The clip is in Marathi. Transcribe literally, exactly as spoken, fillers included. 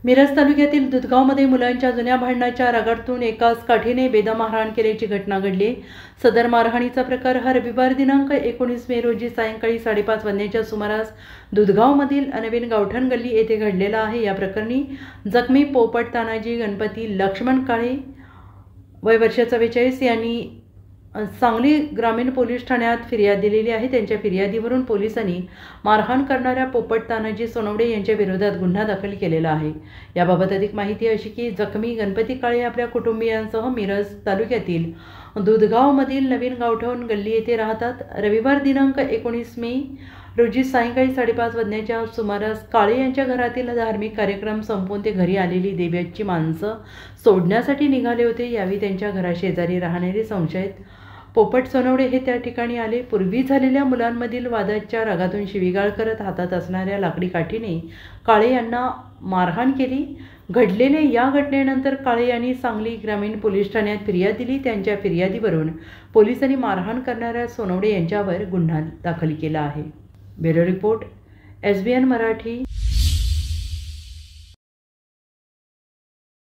मिरज तालुक्यातील दुधगावमध्ये मुलांच्या जुन्या भांडणाच्या रगातून एकाच काठीने बेदम मारहाण केल्याची घटना घडली। सदर मारहाणीचा प्रकार हा रविवार दिनांक एकोणीस मे रोजी सायंकाळी साडेपाच वाजण्याच्या सुमारास दुधगावमधील नवीन गावठण गल्ली येथे घडलेला आहे। या प्रकरणी जखमी पोपट तानाजी गणपती लक्ष्मण काळे वय वर्ष चव्वेचाळीस यांनी सांगली ग्रामीण पोलीस ठाण्यात फिर्याद दिलेली आहे। त्यांच्या फिर्यादीवरून पोलिसांनी मारहाण करणाऱ्या पोपट तानाजी सोनवडे यांच्या विरोधात गुन्हा दाखल केलेला आहे। याबाबत अधिक माहिती अशी की जखमी गणपती काळे आपल्या कुटुंबियांसह मिरज तालुक्यातील दुधगावमधील नवीन गावठण गल्ली येथे राहतात। रविवार दिनांक एकोणीस मे रोजी सायंकाळी साडेपाच वाजण्याच्या सुमारास काळे यांच्या घरातील धार्मिक कार्यक्रम संपवून ते घरी आलेली देवाची माणसं सोडण्यासाठी निघाले होते। यावेळी त्यांच्या घराशेजारी राहणारे संशयित पोपट सोनवडे हे त्या ठिकाणी आले। पूर्वी झालेल्या मुलांमधील वादाच्या रागातून शिवीगाळ करत हातात असणाऱ्या लाकडी काठीने काळे यांना मारहाण केली। घडलेल्या या घटनेनंतर काळे यांनी सांगली ग्रामीण पोलीस ठाण्यात फिर्याद दिली। त्यांच्या फिर्यादीवरून पोलिसांनी मारहाण करणाऱ्या सोनवडे यांच्यावर गुन्हा दाखल केला आहे। Bureau report, S B N Marathi.